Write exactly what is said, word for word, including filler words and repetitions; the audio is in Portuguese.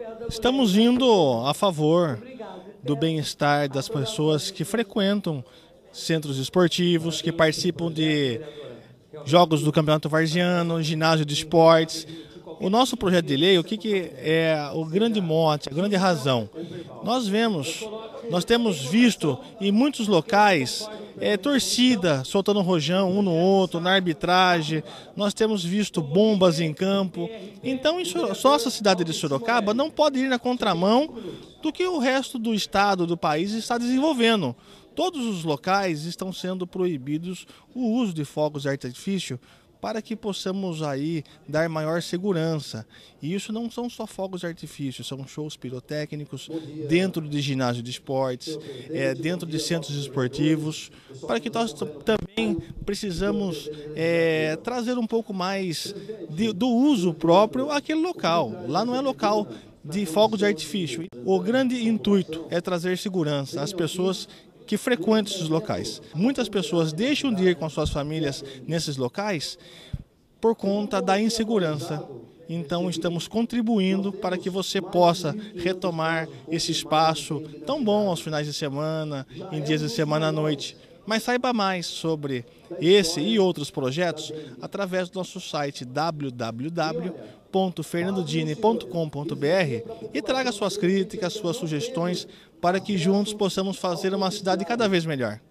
Estamos indo a favor do bem-estar das pessoas que frequentam centros esportivos, que participam de jogos do Campeonato Varziano, ginásio de esportes. O nosso projeto de lei, o que, que é o grande mote, a grande razão? Nós vemos, nós temos visto em muitos locais é, torcida soltando rojão um no outro, na arbitragem, nós temos visto bombas em campo. Então, só essa cidade de Sorocaba não pode ir na contramão do que o resto do estado, do país está desenvolvendo. Todos os locais estão sendo proibidos o uso de fogos de artifício para que possamos aí dar maior segurança. E isso não são só fogos de artifício, são shows pirotécnicos dentro de ginásio de esportes, é, dentro de centros esportivos, para que nós também precisamos é, trazer um pouco mais de, do uso próprio àquele local. Lá não é local de fogos de artifício. O grande intuito é trazer segurança às pessoas que frequentam esses locais. Muitas pessoas deixam de ir com as suas famílias nesses locais por conta da insegurança. Então estamos contribuindo para que você possa retomar esse espaço tão bom aos finais de semana, em dias de semana à noite. Mas saiba mais sobre esse e outros projetos através do nosso site w w w ponto fernando dini ponto com ponto b r e traga suas críticas, suas sugestões para que juntos possamos fazer uma cidade cada vez melhor.